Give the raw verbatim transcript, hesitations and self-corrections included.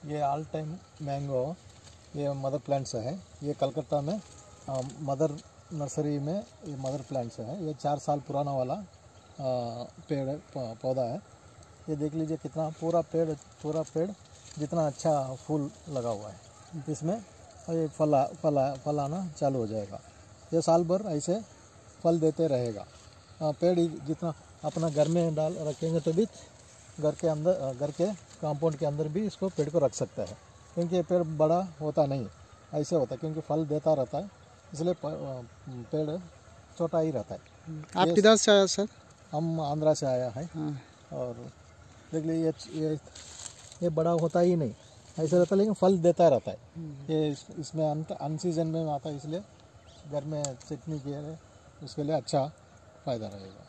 ये all time mango, ये mother plants है। ये कलकत्ता में आ, मदर नर्सरी में ये मदर प्लांट्स है। ये चार साल पुराना वाला आ, पेड़ पौधा है। ये देख लीजिए कितना पूरा पेड़ पूरा पेड़ जितना अच्छा फूल लगा हुआ है। इसमें ये फल फल फल आना चालू हो जाएगा। ये साल भर ऐसे फल देते रहेगा। आ, पेड़ जितना अपना घर में डाल रखेंगे तो भी घर के अंदर घर के कंपाउंड के अंदर भी इसको पेड़ को रख सकता है, क्योंकि ये पेड़ बड़ा होता नहीं, ऐसे होता है क्योंकि फल देता रहता है, इसलिए पेड़ छोटा ही रहता है। आप किधर से आया सर? हम आंध्रा से आया है। हाँ। और देख लीजिए ये, ये ये बड़ा होता ही नहीं, ऐसे रहता है, लेकिन फल देता रहता है। ये इस, इसमें अन अन सीजन में आता है, इसलिए घर में चटनी के उसके लिए अच्छा फ़ायदा रहेगा।